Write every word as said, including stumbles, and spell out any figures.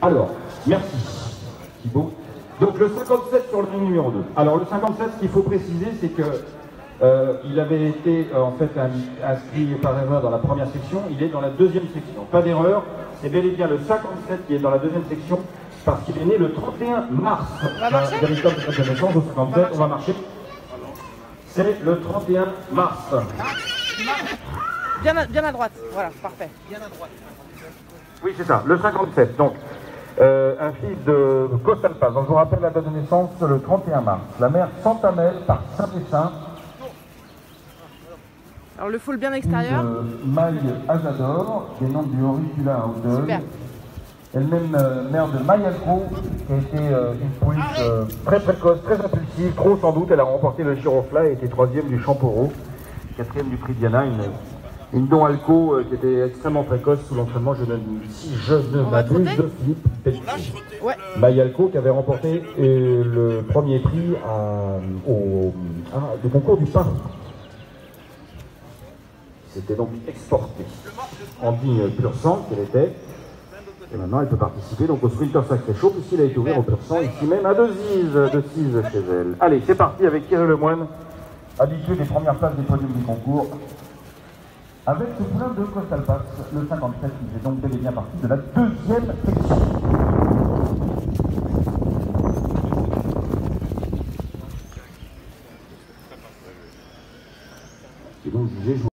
Alors, merci Thibaut. Donc le cinquante-sept sur le numéro deux. Alors le cinquante-sept, ce qu'il faut préciser, c'est que euh, il avait été euh, en fait inscrit par erreur dans la première section, il est dans la deuxième section. Pas d'erreur, c'est bel et bien le cinquante-sept qui est dans la deuxième section, parce qu'il est né le trente et un mars. On va marcher ? La véritable date de naissance au cinquante-sept, on va marcher. C'est le trente et un mars. Bien à, bien à droite, voilà, parfait. Bien à droite. Oui, c'est ça, le cinquante-sept. Donc, euh, un fils de Costal Paz. Donc, je vous rappelle la date de naissance, le trente et un mars. La mère Santamel par Saint-Dessin. Alors, le full bien extérieur. De Maille Azador, des noms du auricula à Audeuil. Super. Elle-même euh, mère de Mayalco, qui a été euh, une pouliche euh, très précoce, très impulsive, trop sans doute. Elle a remporté le Girofla et était troisième du Champoro, quatrième du prix Diana. Une, une Don Alco euh, qui était extrêmement précoce sous l'entraînement, je ne, si je ne m'abuse, de Philippe Petit. Ouais. Mayalco qui avait remporté euh, le premier prix à, au, à, au concours du pain. C'était donc exporté en digne pur sang qu'elle était. Et maintenant, elle peut participer donc au Sprinter Sacré Chaud, puisqu'il a été ouvert au pur sang, ici même à Decize, Decize chez elle. Allez, c'est parti avec Thierry Lemoine, habitué des premières places des podiums du concours, avec ce poulain de Costal Paz, le cinquante-sept, qui fait donc bel et bien partie de la deuxième section. Et donc, jugé